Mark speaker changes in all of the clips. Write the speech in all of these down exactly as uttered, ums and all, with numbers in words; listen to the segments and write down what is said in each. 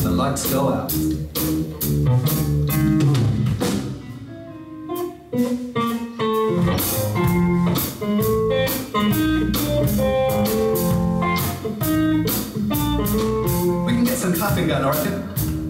Speaker 1: the lights go out. We can get some clapping going, I reckon.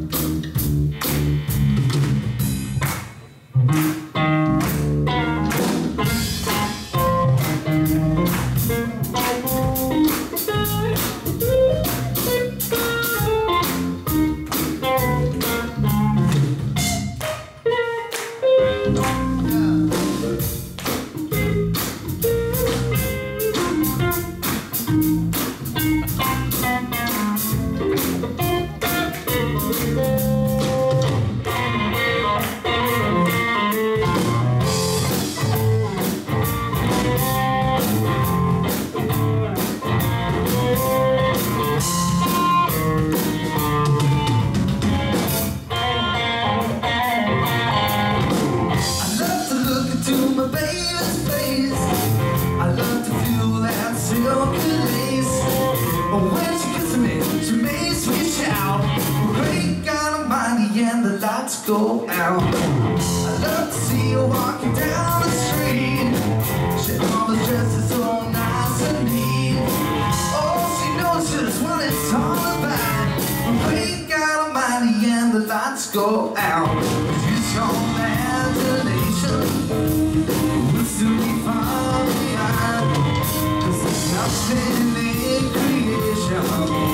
Speaker 1: Go out. I love to see her walking down the street. She always dresses so nice and neat. Oh, she knows just what it's all about. Great God Almighty, and the lights go out. Use your imagination, we'll soon be far behind. 'Cause there's nothing in creation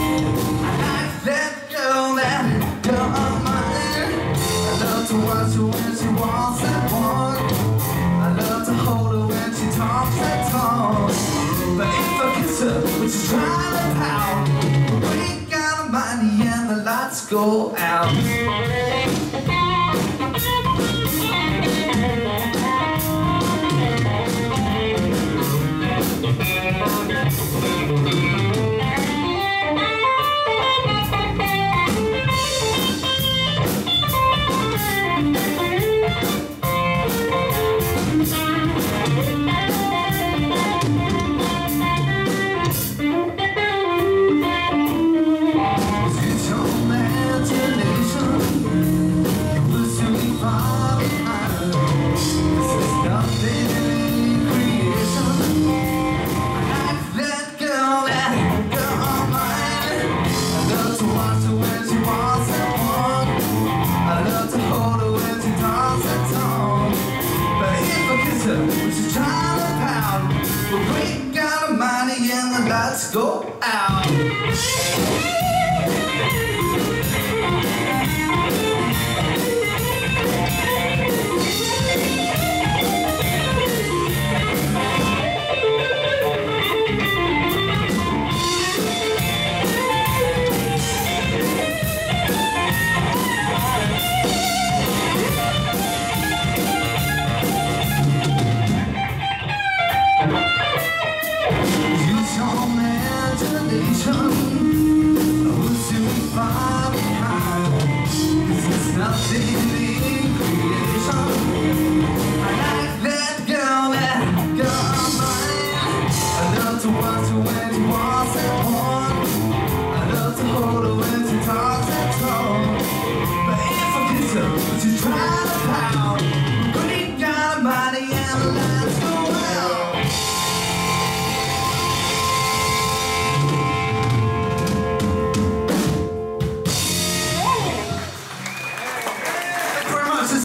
Speaker 1: like that girl, that girl of mine. I love to watch her when she walks that walk. I love to hold her when she talks that talk. But if I kiss her when she's trying to pout, great God Almighty, and the lights go out. Great God Almighty, and the lights go out.